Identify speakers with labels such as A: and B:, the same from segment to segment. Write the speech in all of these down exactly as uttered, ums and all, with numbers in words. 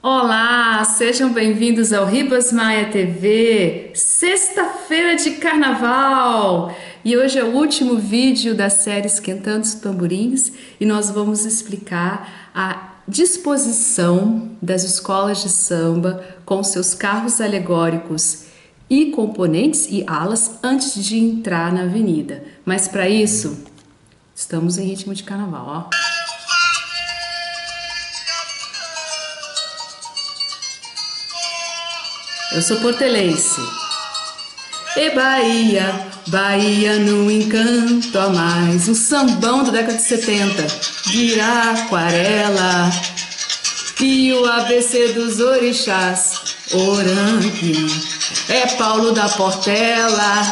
A: Olá, sejam bem-vindos ao Ribas Maia T V, sexta-feira de carnaval! E hoje é o último vídeo da série Esquentando os Tamborins e nós vamos explicar a disposição das escolas de samba com seus carros alegóricos e componentes e alas antes de entrar na avenida. Mas para isso, estamos em ritmo de carnaval, ó. Eu sou portelense. E Bahia, Bahia no encanto a mais. Um sambão da década de setenta. Viraquarela. E o A B C dos orixás. Orangue. É Paulo da Portela.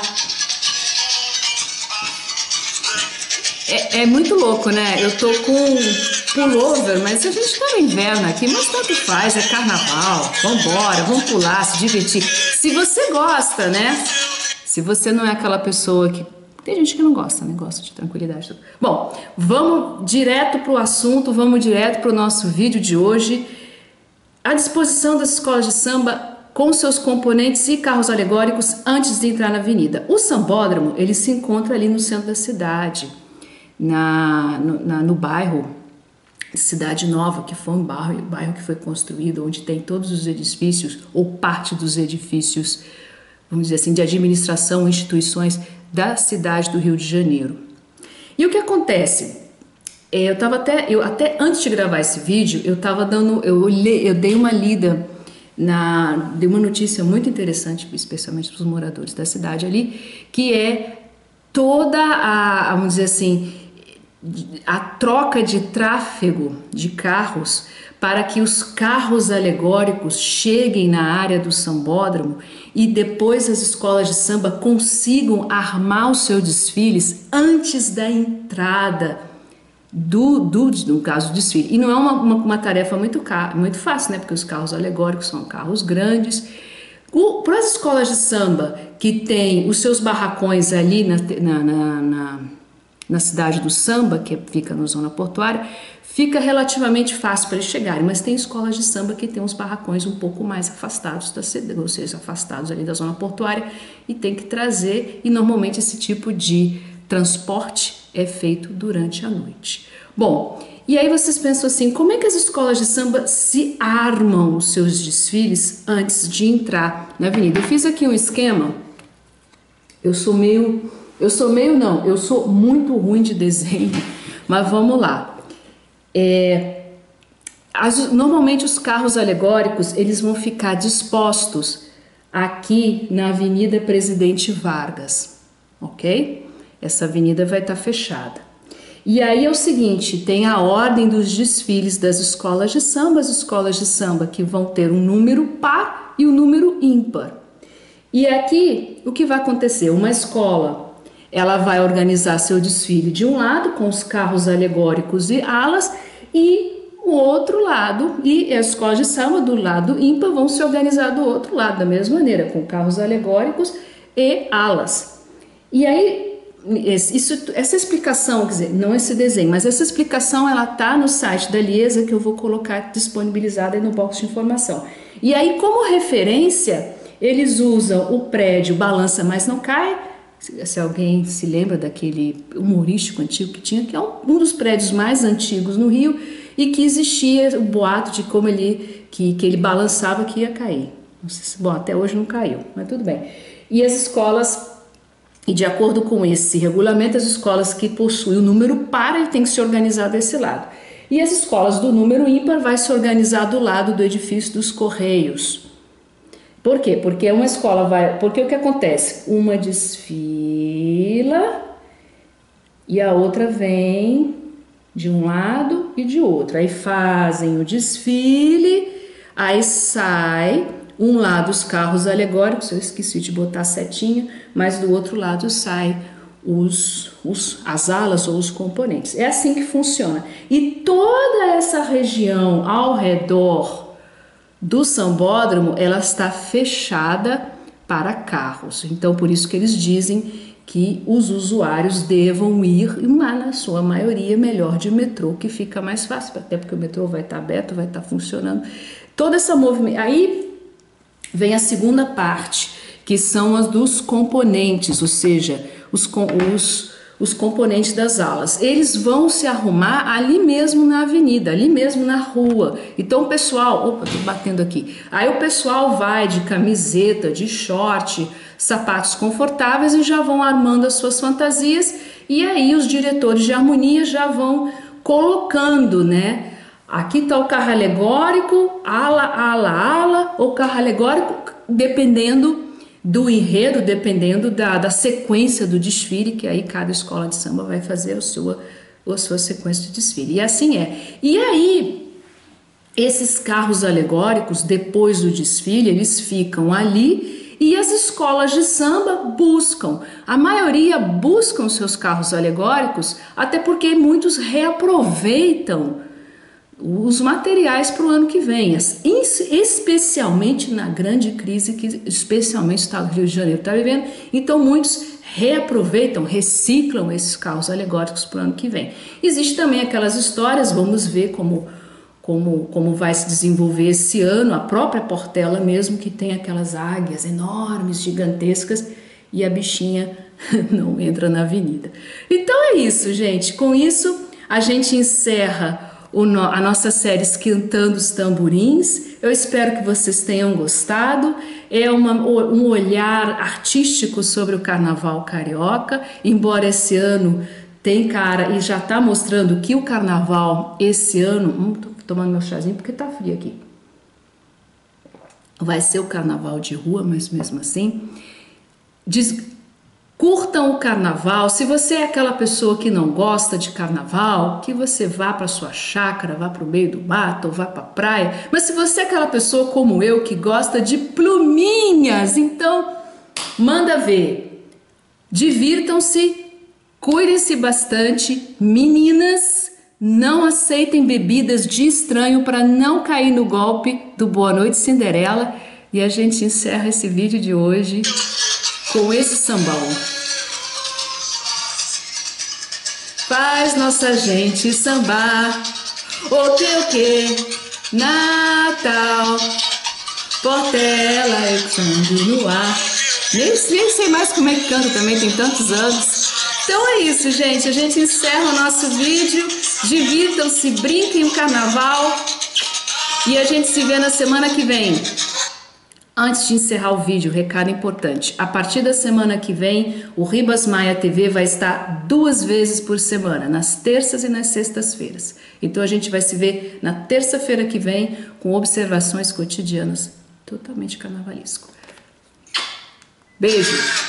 A: É, é muito louco, né? Eu tô com pullover, mas a gente tá no inverno aqui, mas tanto faz, é carnaval. Vambora, vamos pular, se divertir. Se você gosta, né? Se você não é aquela pessoa que... Tem gente que não gosta, né? Gosta de tranquilidade. Tudo. Bom, vamos direto pro assunto, vamos direto pro nosso vídeo de hoje. A disposição das escolas de samba com seus componentes e carros alegóricos antes de entrar na avenida. O sambódromo, ele se encontra ali no centro da cidade, na, no, na, no bairro Cidade Nova, que foi um bairro, um bairro que foi construído, onde tem todos os edifícios, ou parte dos edifícios, vamos dizer assim, de administração, instituições da cidade do Rio de Janeiro. E o que acontece? Eu tava até, eu até antes de gravar esse vídeo, eu tava dando, eu, olhei, eu dei uma lida na, dei uma notícia muito interessante, especialmente para os moradores da cidade ali, que é toda a, vamos dizer assim, a troca de tráfego de carros para que os carros alegóricos cheguem na área do sambódromo e depois as escolas de samba consigam armar os seus desfiles antes da entrada do, do no caso do desfile. E não é uma, uma, uma tarefa muito, muito fácil, né? Porque os carros alegóricos são carros grandes. Para as escolas de samba que têm os seus barracões ali na, na, na, na na cidade do samba, que fica na zona portuária, fica relativamente fácil para eles chegarem, mas tem escolas de samba que tem uns barracões um pouco mais afastados da cidade, ou seja, afastados ali da zona portuária, e tem que trazer, e normalmente esse tipo de transporte é feito durante a noite. Bom, e aí vocês pensam assim, como é que as escolas de samba se armam os seus desfiles antes de entrar na avenida? Eu fiz aqui um esquema, eu sou meio... Eu sou meio não, eu sou muito ruim de desenho, mas vamos lá. É, as, normalmente os carros alegóricos, eles vão ficar dispostos aqui na Avenida Presidente Vargas, ok? Essa avenida vai estar fechada. E aí é o seguinte, tem a ordem dos desfiles das escolas de samba, as escolas de samba que vão ter um número par e um número ímpar. E aqui, o que vai acontecer? Uma escola... Ela vai organizar seu desfile de um lado, com os carros alegóricos e alas, e o outro lado, e as escolas de samba do lado ímpar vão se organizar do outro lado, da mesma maneira, com carros alegóricos e alas. E aí, isso, essa explicação, quer dizer, não esse desenho, mas essa explicação, ela tá no site da Liesa, que eu vou colocar disponibilizada aí no box de informação. E aí, como referência, eles usam o prédio Balança Mas Não Cai. Se alguém se lembra daquele humorístico antigo que tinha, que é um, um dos prédios mais antigos no Rio e que existia o boato de como ele, que, que ele balançava que ia cair. Não sei se, bom, até hoje não caiu, mas tudo bem. E as escolas, e de acordo com esse regulamento, as escolas que possuem o número par, ele tem que se organizar desse lado. E as escolas do número ímpar vai se organizar do lado do edifício dos Correios. Por quê? Porque uma escola vai... Porque o que acontece? Uma desfila e a outra vem de um lado e de outro. Aí fazem o desfile, aí sai um lado os carros alegóricos, eu esqueci de botar a setinha, mas do outro lado sai os, os, as alas ou os componentes. É assim que funciona. E toda essa região ao redor do sambódromo, ela está fechada para carros. Então, por isso que eles dizem que os usuários devam ir, mas na sua maioria, melhor de metrô, que fica mais fácil, até porque o metrô vai estar aberto, vai estar funcionando, Toda essa movimentação. Aí vem a segunda parte, que são as dos componentes, ou seja, os, os, os componentes das alas. Eles vão se arrumar ali mesmo na avenida, ali mesmo na rua. Então o pessoal, opa, tô batendo aqui. Aí o pessoal vai de camiseta, de short, sapatos confortáveis e já vão armando as suas fantasias. E aí os diretores de harmonia já vão colocando, né? Aqui tá o carro alegórico, ala, ala, ala, ou carro alegórico, dependendo do enredo, dependendo da, da sequência do desfile, que aí cada escola de samba vai fazer a sua, a sua sequência de desfile. E assim é. E aí, esses carros alegóricos, depois do desfile, eles ficam ali e as escolas de samba buscam. A maioria buscam seus carros alegóricos, até porque muitos reaproveitam os materiais para o ano que vem, especialmente na grande crise que especialmente o estado do Rio de Janeiro está vivendo. Então muitos reaproveitam, reciclam esses carros alegóricos para o ano que vem. Existe também aquelas histórias, vamos ver como, como, como vai se desenvolver esse ano, a própria Portela mesmo, que tem aquelas águias enormes, gigantescas, e a bichinha não entra na avenida. Então é isso, gente. Com isso a gente encerra O no, a nossa série Esquentando os Tamborins. Eu espero que vocês tenham gostado. É uma, um olhar artístico sobre o carnaval carioca, embora esse ano tem cara e já está mostrando que o carnaval esse ano, hum, tô tomando meu chazinho porque tá frio aqui, vai ser o carnaval de rua, mas mesmo assim diz, curtam o carnaval. Se você é aquela pessoa que não gosta de carnaval, que você vá para sua chácara, vá para o meio do mato, ou vá para a praia. Mas se você é aquela pessoa como eu que gosta de pluminhas, então manda ver. Divirtam-se, cuidem-se bastante. Meninas, não aceitem bebidas de estranho para não cair no golpe do Boa Noite Cinderela. E a gente encerra esse vídeo de hoje com esse sambão. Faz nossa gente sambar, o que o que, Natal, Portela, Exando no ar. Nem, nem sei mais como é que canta também, tem tantos anos. Então é isso, gente, a gente encerra o nosso vídeo. Divirtam-se, brinquem o carnaval e a gente se vê na semana que vem. Antes de encerrar o vídeo, recado importante. A partir da semana que vem, o Ribas Maia T V vai estar duas vezes por semana, nas terças e nas sextas-feiras. Então a gente vai se ver na terça-feira que vem com observações cotidianas totalmente carnavalesco. Beijo!